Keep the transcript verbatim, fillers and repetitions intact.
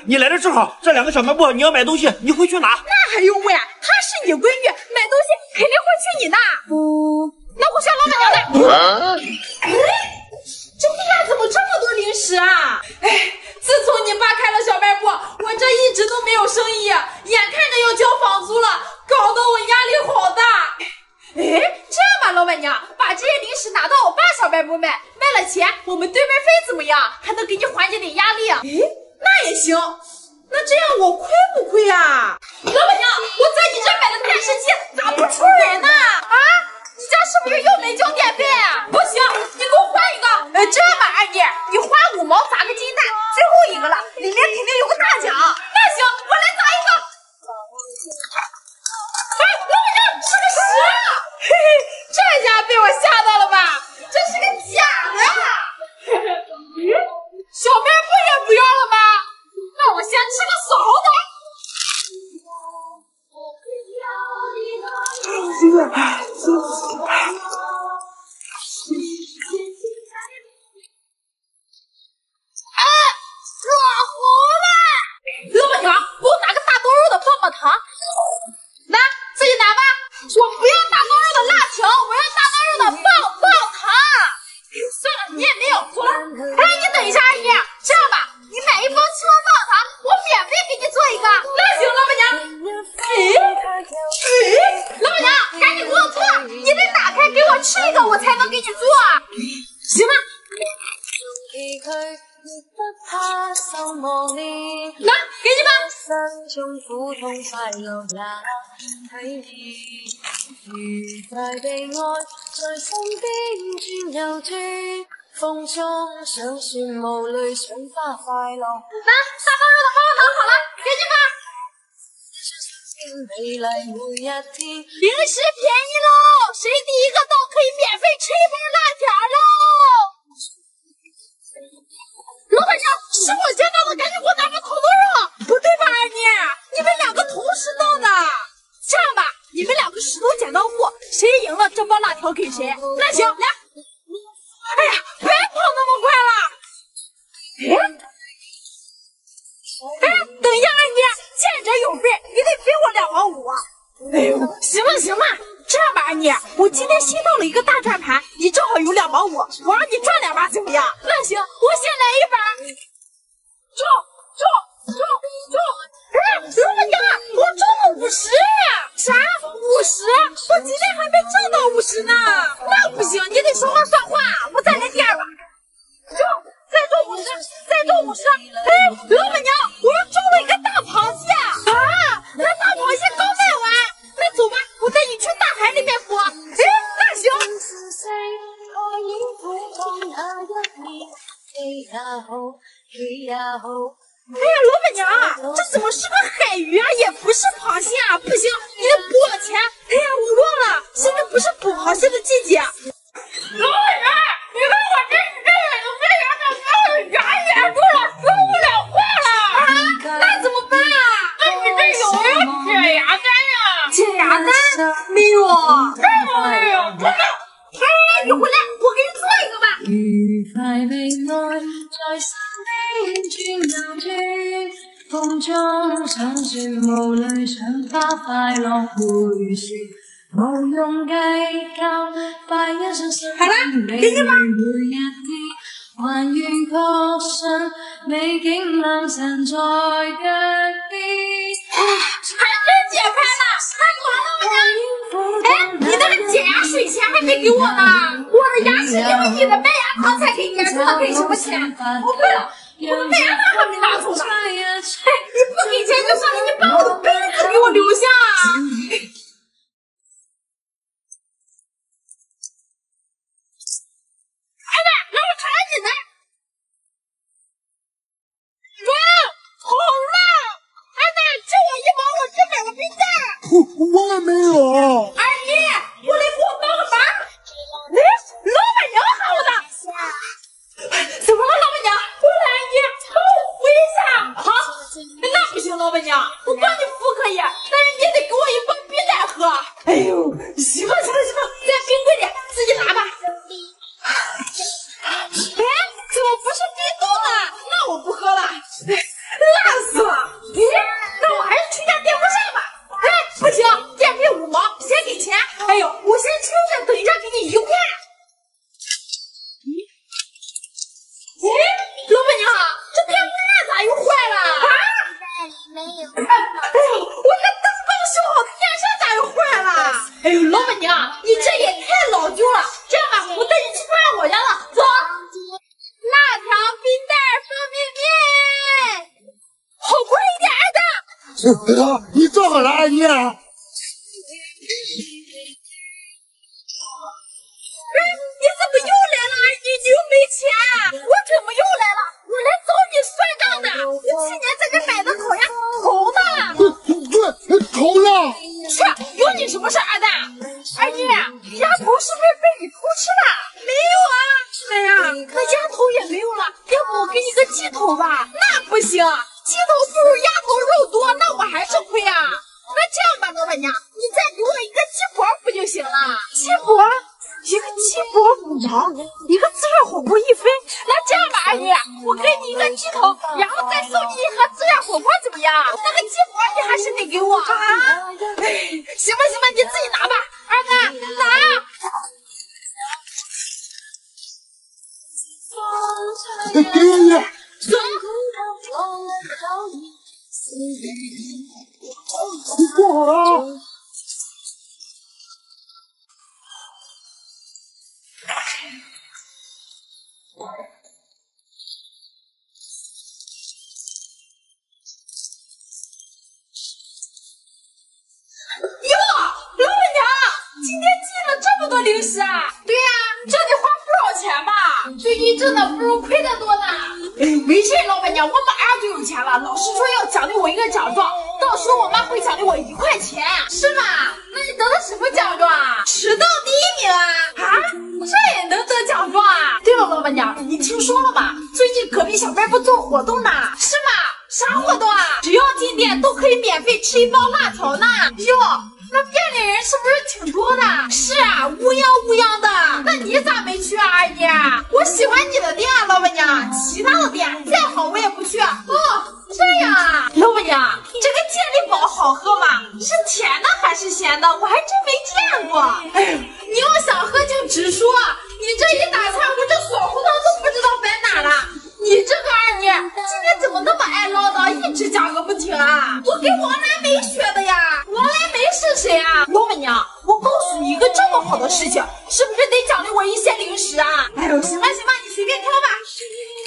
你来的正好，这两个小卖部你要买东西，你会去哪？ 那还用问？她是你闺女，买东西肯定会去你那。嗯，那我上老板娘那。啊、哎，这地下怎么这么多零食啊？哎，自从你爸开了小卖部，我这一直都没有生意，眼看着要交房租了，搞得我压力好大。哎，这样吧，老板娘，把这些零食拿到我爸小卖部卖，卖了钱，我们对门费怎么样？还能给你缓解点压力。哎，那也行。那这样我亏不亏啊？老板娘，我在你这买的电视机咋不出人呢？啊，你家是不是又没交电费啊？不行，你给我换一个。呃，这样吧，二弟，你花五毛砸个金蛋，最后一个了，里面肯定有个大奖。那行，我来砸一个。哎，老板娘，是个十啊！嘿嘿，这下被我吓到了吧？这是个假的。咦，小卖部也不要了吗？那我先吃个少的。哎，热乎了！老板娘，给我拿个大多肉的棒棒糖。来，自己拿吧。我不要大多肉的辣条，我要大多肉的棒棒糖。算了，你也没有做。哎，你等一下，阿姨，这样吧，你买一包青棒棒糖，我免费给你做一个。那行，老板娘。哎哎，老板娘，赶紧给我做，你得打开给我吃一个，我才能给你做。行吧。来，给你吧。风中想算無淚想花快樂。來，大包肉的棒棒糖好了，給你吧。零食便宜嘍，誰第一個到可以免費吃一包辣條嘍。老板娘，是我捡到的，趕緊給我拿個土豆肉。不對吧，二妮？你們兩個同時到的。這樣吧，你們兩個石頭剪刀布，誰贏了這包辣條給誰。那行，來。哎呀，别跑那么快了！哎，哎，等一下，二妮，见者有份，你得分我两毛五。哎呦，行了行了，这样吧，二妮，我今天新到了一个大转盘，你正好有两毛五，我让你转两把怎么样？那行，我先来一把。中中中中！哎，老板娘，我中了五十！啥？五十？我今天还没挣到五十呢。那不行，你得说话算话。我再来第二把。中，再中五十，再中五十。哎，老板娘，我又中了一个大螃蟹啊！那大螃蟹刚卖完，那走吧，我带你去大海里面捕。哎，那行。哎呀，老板娘，这怎么是个海鱼啊？也不是螃蟹啊！不行，你得补我钱。哎呀，我忘了，现在不是捕螃蟹的季节。老板娘，你看我这这眼睛被牙的给我牙噎住了，说不了话了啊！那怎么办啊？那你这有没有解牙丹呀？解牙丹没有，这么没有，真的。哎，你回来，我给你做一个吧。愉快被愛在身邊轉又轉，風中想說無淚想花快樂回旋，無用計較，快一生生美每一天，還願確信美景良辰在腳邊。還真解開了，太好了，哎，你那個解牙水錢還沒給我呢，我的牙是因為你的麥芽糖才給粘住的，給什麼錢？哦對了，我的麥芽糖還沒拿走呢。哎，你不給錢就算了，你把我的杯子給我留下。哎奶，让我尝你奶。喂，好辣！哎奶，借我一毛，我去买个冰袋。 我我也没有。 二姨，过来给我帮个忙。哎，老板娘喊我的。怎么了，老板娘？过来，阿姨，帮我扶一下。好，那不行，老板娘，我帮你扶可以，但是你得给我一包冰袋喝。哎呦，行了行了行了，在冰柜里自己拿吧。哎，怎么不是冰冻呢？那我不喝了，辣死了。 哎呦，老板娘，你这也太老旧了。这样吧，我带你去饭我家了，走。辣条、冰袋、方便面，好快一点，儿子。 啊，你坐好了，阿姨。 你怎么又来了，阿姨？你又没钱？我怎么又来了？我来找你算账的。我去年在这买的烤鸭头呢。 对，头呢？ 去，有你什么事，二蛋？阿姨，鸭头是不是被你偷吃了？没有啊。哎呀，那鸭头也没有了，要不我给你个鸡头吧？那不行，鸡头不如鸭头肉多，那我还是亏啊。那这样吧，老板娘，你再给我一个鸡脖不就行了？鸡脖？一个鸡脖五毛，一个自热火锅一分。那这样吧，阿姨，我给你一个鸡头，然后再送你一盒自热火锅，怎么样？那个鸡脖你还是得给我啊！哎，行吧行吧，你自己拿吧，二蛋拿。 给你。 走。 你坐好了。 哟，老板娘，今天进了这么多零食啊？对呀、啊，这得花不少钱吧？最近挣的不如亏的多呢。哎，没事，老板娘，我马上就有钱了。老师说要奖励我一个奖状，到时候我妈会奖励我一块钱，是吗？那你得了什么奖状啊？迟到第一名啊！啊，这也能得奖状啊？对了，老板娘，你听说了吗？最近隔壁小卖部做活动呢，是吗？啥活动啊？只要进店都可以免费吃一包辣条呢。哟，那店里人是不是挺多的？是啊，乌泱乌泱的。那你咋没去啊，阿姨？我喜欢你的店啊，老板娘。其他的店再好我也不去。哦，这样啊，老板娘，这个健力宝好喝吗？是甜的还是咸的？我还真没见过。哎，你要想喝就直说，你这一打岔，我这锁胡同都不知道摆哪了。你这个二妮，今天怎么那么爱唠叨，一直讲个不停啊？我给王来梅学的呀。王来梅是谁啊？老板娘，我告诉你一个这么好的事情，是不是得奖励我一些零食啊？哎呦，行吧行吧，你随便挑吧。